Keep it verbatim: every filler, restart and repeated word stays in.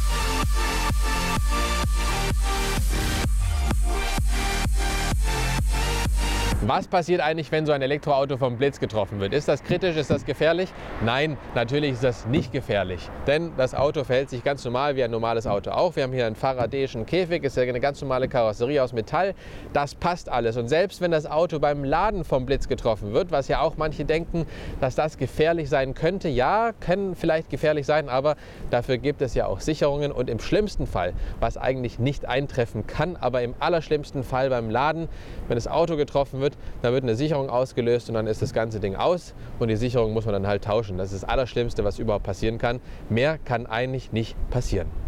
Was passiert eigentlich, wenn so ein Elektroauto vom Blitz getroffen wird? Ist das kritisch? Ist das gefährlich? Nein, natürlich ist das nicht gefährlich. Denn das Auto verhält sich ganz normal wie ein normales Auto auch. Wir haben hier einen faradäischen Käfig, ist ja eine ganz normale Karosserie aus Metall. Das passt alles. Und selbst wenn das Auto beim Laden vom Blitz getroffen wird, was ja auch manche denken, dass das gefährlich sein könnte, ja, können vielleicht gefährlich sein, aber dafür gibt es ja auch Sicherungen. Und im schlimmsten Fall, was eigentlich nicht eintreffen kann, aber im allerschlimmsten Fall beim Laden, wenn das Auto getroffen wird, dann wird eine Sicherung ausgelöst und dann ist das ganze Ding aus und die Sicherung muss man dann halt tauschen. Das ist das Allerschlimmste, was überhaupt passieren kann. Mehr kann eigentlich nicht passieren.